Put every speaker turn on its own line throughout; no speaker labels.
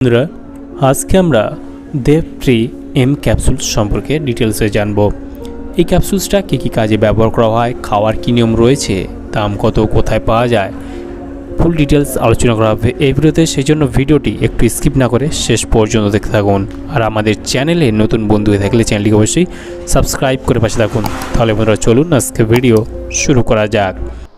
বন্ধুরা আজকে আমরা দেবপ্রে এম ক্যাপসুলস সম্পর্কে ডিটেলসে জানব। এই ক্যাপসুলসটা কী কাজে ব্যবহার করা হয়, খাওয়ার কী নিয়ম রয়েছে, দাম কত, কোথায় পাওয়া যায়, ফুল ডিটেলস আলোচনা করা হবে এই ভিডিওতে। সেই জন্য ভিডিওটি একটু স্কিপ না করে শেষ পর্যন্ত দেখতে থাকুন। আর আমাদের চ্যানেলে নতুন বন্ধু হয়ে থাকলে চ্যানেলটিকে অবশ্যই সাবস্ক্রাইব করে পাশে থাকুন। তাহলে বন্ধুরা চলুন আজকে ভিডিও শুরু করা যাক।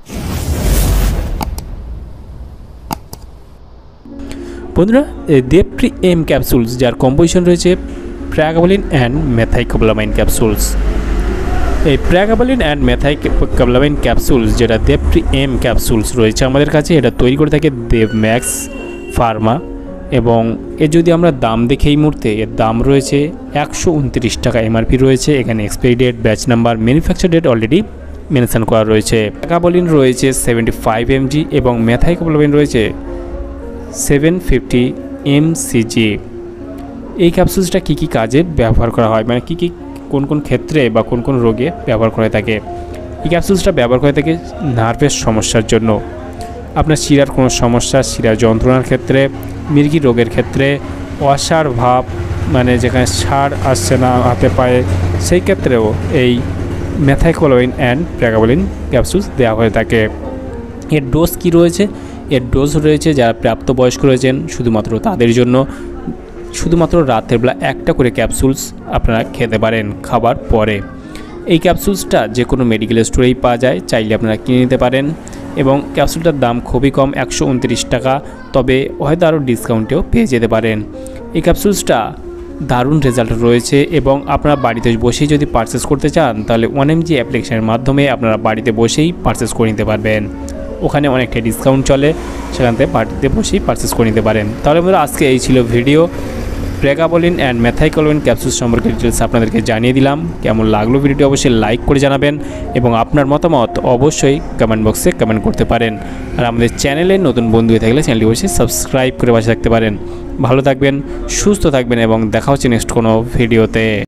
বন্ধুরা দেবপ্রে এম ক্যাপসুলস যার কম্পোজিশন রয়েছে প্রেগাবালিন অ্যান্ড মেথাইকোবালামাইন ক্যাপসুলস। এই প্রেগাবালিন অ্যান্ড মেথাইকোবালামিন ক্যাপসুলস যেটা দেবপ্রে এম ক্যাপসুলস রয়েছে আমাদের কাছে, এটা তৈরি করে থাকে দেবম্যাক্স ফার্মা। এবং এর যদি আমরা দাম দেখি এই মুহূর্তে এর দাম রয়েছে 129 টাকা এমআরপি রয়েছে। এখানে expiry date, batch number, manufacture date already mention করা রয়েছে। প্রেগাবালিন রয়েছে 75 mg এবং মেথাইকোবালামিন রয়েছে 750 mcg। এই ক্যাপসুলসটা কী কাজে ব্যবহার করা হয়, মানে কোন ক্ষেত্রে বা কোন রোগে ব্যবহার করে থাকে। এই ক্যাপসুলসটা ব্যবহার করে থাকে নার্ভের সমস্যার জন্য। আপনার শিরার কোনো সমস্যা, শিরা যন্ত্রণার ক্ষেত্রে, মির্গি রোগের ক্ষেত্রে, অসাড় ভাব মানে যেখানে সার আসছে না হাতে পায়ে, সেই ক্ষেত্রেও এই মেথাইকোবালামিন অ্যান্ড প্রেগাবালিন ক্যাপসুলস দেওয়া হয়ে থাকে। এর ডোজ কী রয়েছে? এর ডোজ রয়েছে যারা প্রাপ্তবয়স্ক রয়েছেন শুধুমাত্র তাদের জন্য, শুধুমাত্র রাতের বেলা একটা করে ক্যাপসুলস আপনারা খেতে পারেন খাবার পরে। এই ক্যাপসুলসটা যে কোনো মেডিকেল স্টোরেই পাওয়া যায়, চাইলে আপনারা কিনে নিতে পারেন। এবং ক্যাপসুলটার দাম খুবই কম, 129 টাকা, তবে হয়তো আরও ডিসকাউন্টেও পেয়ে যেতে পারেন। এই ক্যাপসুলসটা দারুণ রেজাল্ট রয়েছে এবং আপনারা বাড়িতে বসেই যদি পারচেস করতে চান তাহলে 1mg অ্যাপ্লিকেশনের মাধ্যমে আপনারা বাড়িতে বসেই পারচেস করে নিতে পারবেন। ওখানে অনেকটা ডিসকাউন্ট চলে, সেখান থেকে বাড়িতে বসেই পারচেস করে নিতে পারেন। তাহলে বন্ধুরা আজকে এই ছিল video. Pregabalin and methylcobalamin capsules সম্পর্কে ডিটেলস আপনাদেরকে জানিয়ে দিলাম। কেমন লাগলো ভিডিওটি অবশ্যই লাইক করে জানাবেন এবং আপনার মতামত অবশ্যই কমেন্ট বক্সে কমেন্ট করতে পারেন। আর আমাদের চ্যানেলে নতুন বন্ধু হয়ে থাকলে চ্যানেলটি অবশ্যই সাবস্ক্রাইব করে পাশে থাকতে পারেন। ভালো থাকবেন, সুস্থ থাকবেন এবং দেখা হচ্ছে নেক্সট কোনো ভিডিওতে।